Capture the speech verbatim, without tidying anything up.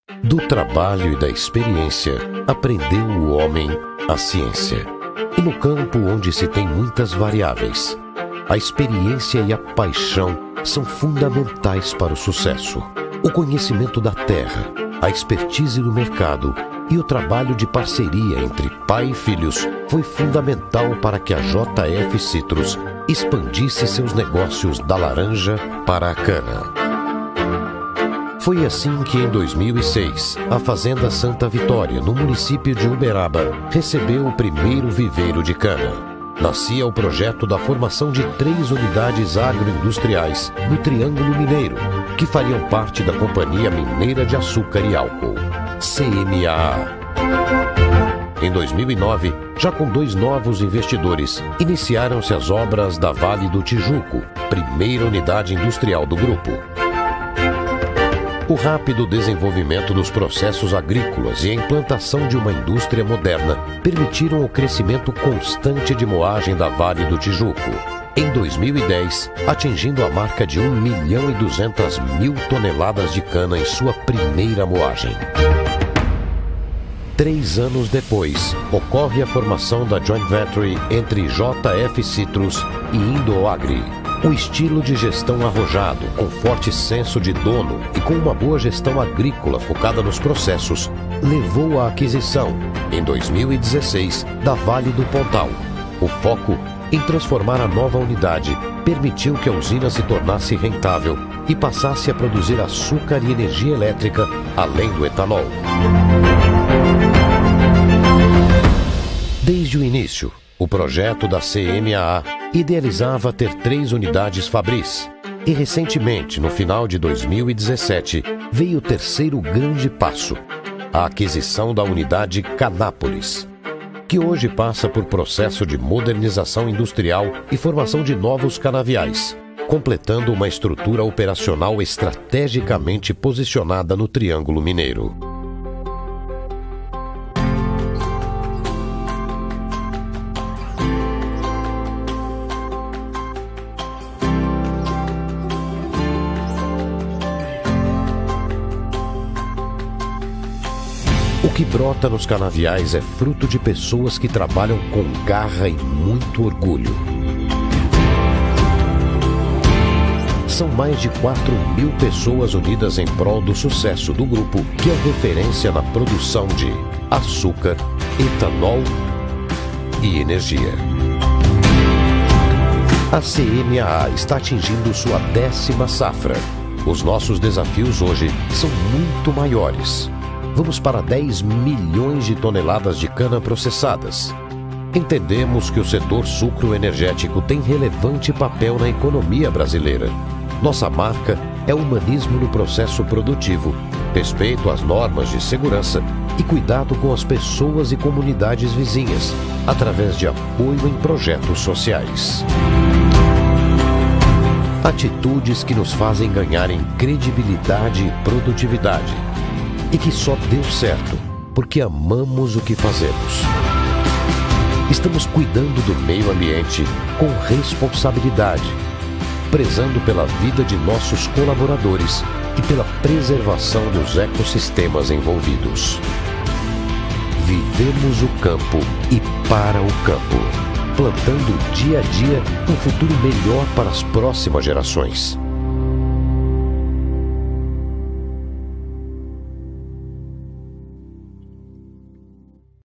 Do trabalho e da experiência, aprendeu o homem a ciência. E no campo onde se tem muitas variáveis, a experiência e a paixão são fundamentais para o sucesso. O conhecimento da terra, a expertise no mercado e o trabalho de parceria entre pai e filhos foi fundamental para que a J F Citrus expandisse seus negócios da laranja para a cana. Foi assim que, em dois mil e seis, a Fazenda Santa Vitória, no município de Uberaba, recebeu o primeiro viveiro de cana. Nascia o projeto da formação de três unidades agroindustriais no Triângulo Mineiro, que fariam parte da Companhia Mineira de Açúcar e Álcool, C M A A. Em dois mil e nove, já com dois novos investidores, iniciaram-se as obras da Vale do Tijuco, primeira unidade industrial do grupo. O rápido desenvolvimento dos processos agrícolas e a implantação de uma indústria moderna permitiram o crescimento constante de moagem da Vale do Tijuco. Em dois mil e dez, atingindo a marca de um milhão e duzentas mil toneladas de cana em sua primeira moagem. Três anos depois, ocorre a formação da Joint Venture entre J F Citrus e Indoagri. O estilo de gestão arrojado, com forte senso de dono e com uma boa gestão agrícola focada nos processos, levou à aquisição, em dois mil e dezesseis, da Vale do Pontal. O foco em transformar a nova unidade permitiu que a usina se tornasse rentável e passasse a produzir açúcar e energia elétrica, além do etanol. Desde o início, o projeto da C M A A idealizava ter três unidades Fabris. E recentemente, no final de dois mil e dezessete, veio o terceiro grande passo, a aquisição da unidade Canápolis, que hoje passa por processo de modernização industrial e formação de novos canaviais, completando uma estrutura operacional estrategicamente posicionada no Triângulo Mineiro. O que brota nos canaviais é fruto de pessoas que trabalham com garra e muito orgulho. São mais de quatro mil pessoas unidas em prol do sucesso do grupo, que é referência na produção de açúcar, etanol e energia. A C M A A está atingindo sua décima safra. Os nossos desafios hoje são muito maiores. Vamos para dez milhões de toneladas de cana processadas. Entendemos que o setor sucroenergético tem relevante papel na economia brasileira. Nossa marca é humanismo no processo produtivo, respeito às normas de segurança e cuidado com as pessoas e comunidades vizinhas, através de apoio em projetos sociais. Atitudes que nos fazem ganhar em credibilidade e produtividade. E que só deu certo porque amamos o que fazemos. Estamos cuidando do meio ambiente com responsabilidade, prezando pela vida de nossos colaboradores e pela preservação dos ecossistemas envolvidos. Vivemos o campo e para o campo, plantando dia a dia um futuro melhor para as próximas gerações.